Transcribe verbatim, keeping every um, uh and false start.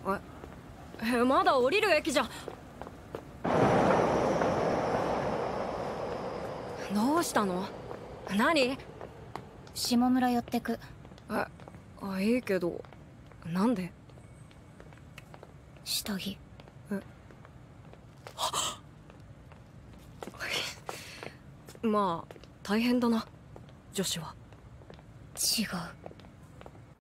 ええ、まだ降りる駅じゃ。どうしたの？何？ 下村寄ってく。 え、あ、いいけどなんで？ 下着。 えまあ大変だな女子は。 違う。